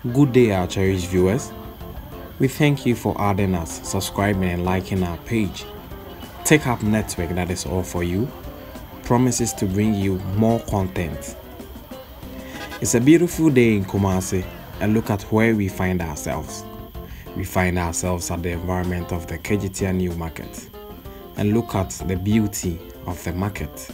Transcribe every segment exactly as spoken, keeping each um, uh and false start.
Good day, our cherished viewers. We thank you for adding us, subscribing and liking our page. Take Up Network, that is all for you, promises to bring you more content. It's a beautiful day in Kumasi, and look at where we find ourselves. We find ourselves at the environment of the Kejitia New Market, and look at the beauty of the market.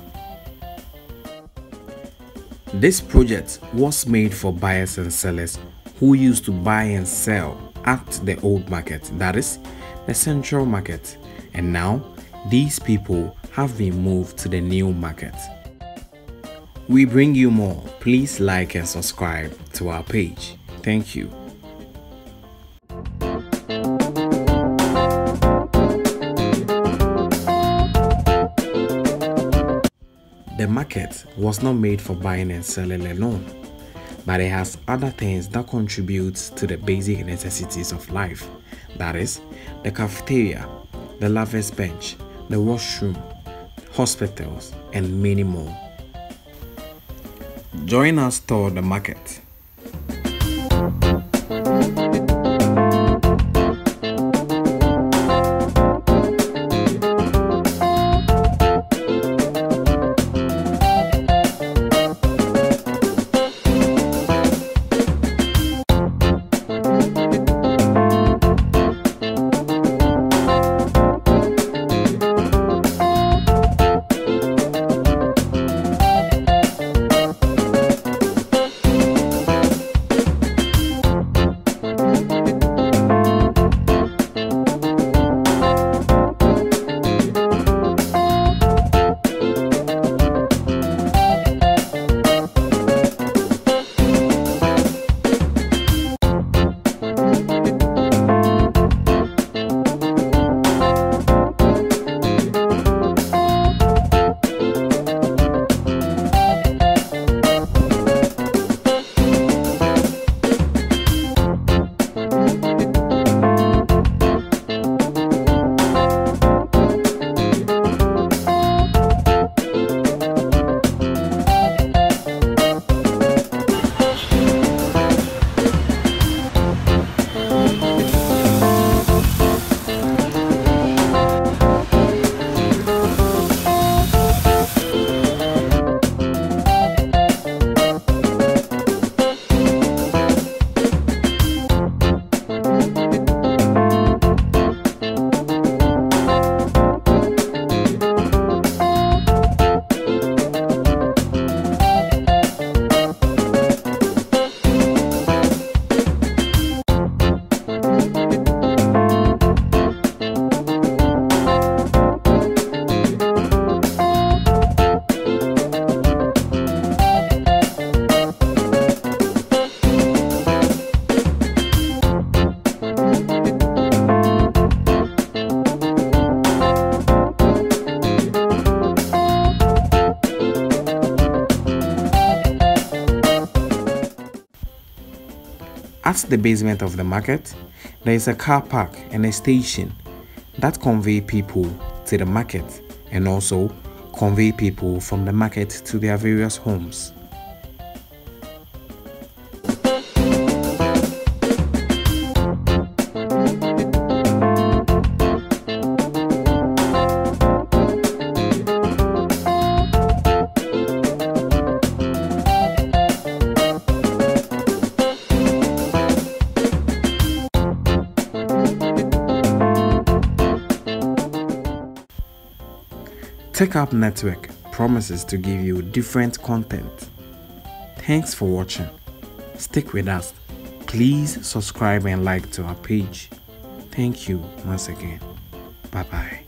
This project was made for buyers and sellers who used to buy and sell at the old market, that is, the central market, and now these people have been moved to the new market. We bring you more. Please like and subscribe to our page. Thank you. The market was not made for buying and selling alone, but it has other things that contribute to the basic necessities of life. That is, the cafeteria, the lover's bench, the washroom, hospitals, and many more. Join us to the market. At the basement of the market, there is a car park and a station that convey people to the market and also convey people from the market to their various homes. Take Up Network promises to give you different content. Thanks for watching. Stick with us. Please subscribe and like to our page. Thank you once again. Bye bye.